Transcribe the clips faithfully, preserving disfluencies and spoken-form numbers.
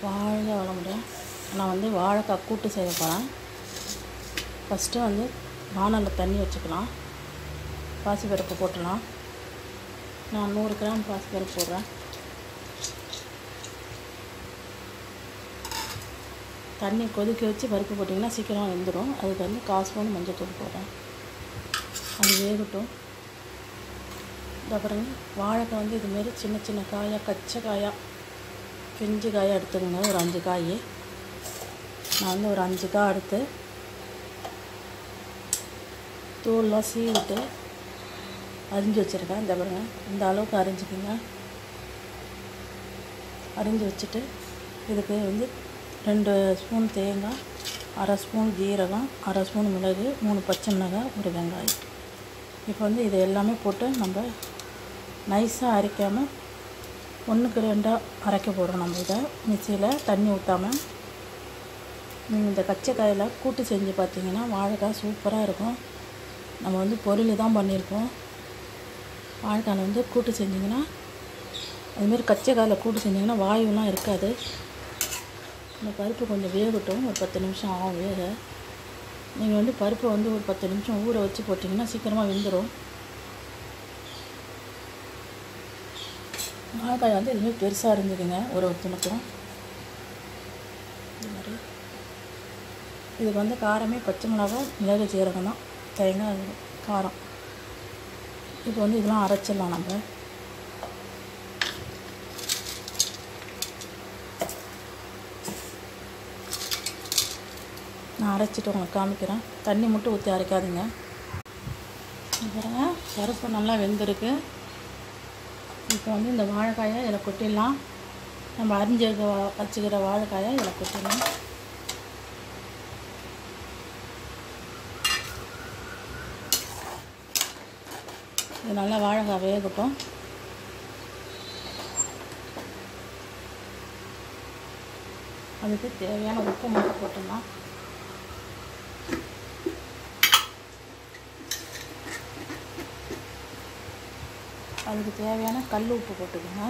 வாழ்க வளமுடன். நான் வந்து வாழைக்காய் கூட்டு செய்ய போகிறேன். ஃபஸ்ட்டு வந்து வானலில் தண்ணி வச்சுக்கலாம். பாசிப்பருப்பு போட்டுடலாம். நான் நூறு கிராம் பாசிப்பருப்பு போடுறேன். தண்ணி கொதிக்க வச்சு பருப்பு போட்டிங்கன்னா சீக்கிரம் வெந்துடும். அதுக்கு வந்து கால் ஸ்பூன் மஞ்சள் தூள் போடுறேன். அது வேகட்டும். அப்புறம் வாழைக்காய் வந்து இதுமாரி சின்ன சின்ன காயாக கச்சை காயாக பிஞ்சு காயாக எடுத்துக்கோங்க. ஒரு அஞ்சு காய் நான் வந்து ஒரு அஞ்சு காய் எடுத்து தூள்லாம் சீவிட்டு அரிஞ்சு வச்சுருக்கேன். இந்த பாருங்க, இந்த அளவுக்கு அரிஞ்சிக்கோங்க. அரிஞ்சு வச்சுட்டு இதுக்கு வந்து ரெண்டு ஸ்பூன் தேங்காய், அரை ஸ்பூன் ஜீரகம், அரை ஸ்பூன் மிளகு, மூணு பச்சை மிளகாய், ஒரு வெங்காயம். இப்போ வந்து இது எல்லாமே போட்டு நம்ம நைஸாக அரைக்காமல் ஒன்றுக்கு ரெண்டாக அரைக்க போடுறோம். நம்ம இதை மிக்சியில் தண்ணி ஊற்றாமல். நீங்கள் இந்த கச்சக்காயில் கூட்டு செஞ்சு பார்த்தீங்கன்னா வாழைக்காய் சூப்பராக இருக்கும். நம்ம வந்து பொரியல் தான் பண்ணியிருக்கோம். வாழைக்காயில் வந்து கூட்டு செஞ்சிங்கன்னா அதுமாரி கச்சக்காயில் கூட்டு செஞ்சிங்கன்னா வாயுலாம் இருக்காது. இந்த பருப்பு கொஞ்சம் வேகட்டும். ஒரு பத்து நிமிஷம் ஆகும் வேக. நீங்கள் வந்து பருப்பை வந்து ஒரு பத்து நிமிஷம் ஊற வச்சு போட்டிங்கன்னா சீக்கிரமாக வெந்துடும். வாழைக்காய் வந்து இதுமாதிரி பெருசாக இருந்துக்குங்க ஒரு ஒருத்தனுக்கும். இது மாதிரி இதுக்கு வந்து காரமே பச்சை மிளகாய், மிளகு, சீரகம் தான். தேங்காய் காரம். இப்போ வந்து இதெல்லாம் அரைச்சிடலாம். நம்ம நான் அரைச்சிட்டு உங்களுக்கு காமிக்கிறேன். தண்ணி மட்டும் ஊற்றி அரைக்காதுங்க. பாருங்கள், பருப்பு நல்லா வெந்திருக்கு. இப்போ வந்து இந்த வாழைக்காயை இதில் கொட்டிடலாம். நம்ம அரிஞ்சு வச்சுக்கிற வாழைக்காயை இதில் கொட்டிடலாம். இது நல்லா வாழைக்காய் வேகட்டும். அதுக்கு தேவையான உப்பு மட்டும் போட்டுடலாம். அதுக்கு தேவையான கல் உப்பு போட்டுக்கோங்க.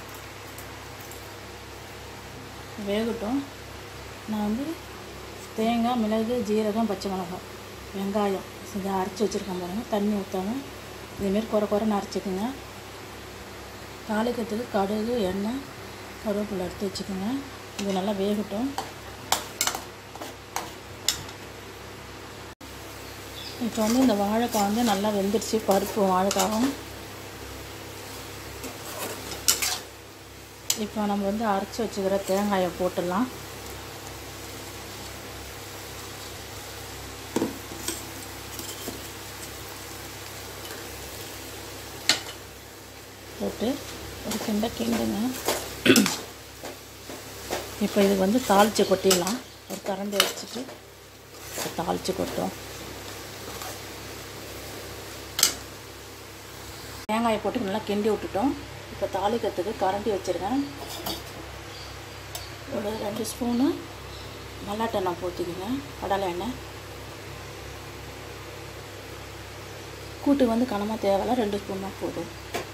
வேகட்டும். நான் வந்து தேங்காய், மிளகு, ஜீரகம், பச்சை மிளகாய், வெங்காயம் இதை அரைச்சி வச்சுருக்கேன் பாருங்கள். தண்ணி ஊற்றாமல் இதேமாரி குறை குறைன்னு அரைச்சிக்கோங்க. தாளிக்கிறதுக்கு கடுகு, எண்ணெய், கருவேப்பிலை எடுத்து வச்சுக்கோங்க. இது நல்லா வேகட்டும். இப்போ வந்து இந்த வாழைக்காய் வந்து நல்லா வெந்துடுச்சு. பருப்பு வாழைக்காவும். இப்போ நம்ம வந்து அரைச்சி வச்சுக்கிற தேங்காயை போட்டுடலாம். போட்டு ஒரு கிண்ட கிண்டுங்க. இப்போ இது வந்து தாளித்து கொட்டிடலாம். ஒரு கரண்டி வச்சுட்டு தாளித்து கொட்டும். தேங்காயை போட்டு நல்லா கிண்டி விட்டுட்டோம். இப்போ தாளிக்கிறதுக்கு கரண்டி வச்சுருக்கேன். ஒரு ரெண்டு ஸ்பூனு மல்லாட்டை எண்ணெய் ஊற்றிக்கோங்க. கடலை எண்ணெய். கூட்டு வந்து கனமாக தேவையில்ல, ரெண்டு ஸ்பூன் தான் போதும்.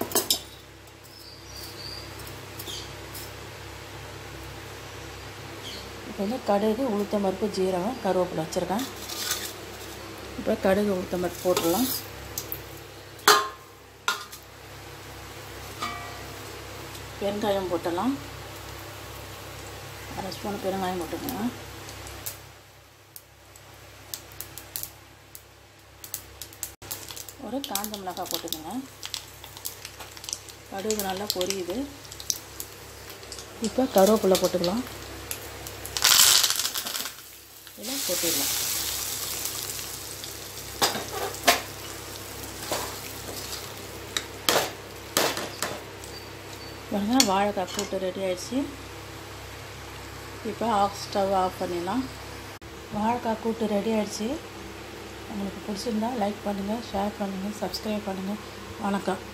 இப்போ வந்து கடுகு, உளுத்தம் பருப்பு, ஜீரகம், கருவேப்பிலை வச்சுருக்கேன். இப்போ கடுகு, உளுத்தம் பருப்பு போட்டுடலாம். பெருங்காயம் போட்டலாம். அரை ஸ்பூன் பெருங்காயம் போட்டுக்கோங்க. ஒரு காஞ்ச மிளகாய் போட்டுக்கோங்க. கடுகு நல்லா பொரியுது. இப்போ கருவேப்பிலை போட்டுக்கலாம். இதெல்லாம் போட்டுடலாம். பாருங்க, வாழைக்காய் கூட்டு ரெடி ஆகிடுச்சு. இப்போ ஆஃப் ஸ்டவ் ஆஃப் பண்ணிடலாம். வாழைக்காய் கூட்டு ரெடி ஆகிடுச்சு. உங்களுக்கு பிடிச்சிருந்தா லைக் பண்ணுங்கள், ஷேர் பண்ணுங்கள், சப்ஸ்கிரைப் பண்ணுங்கள். வணக்கம்.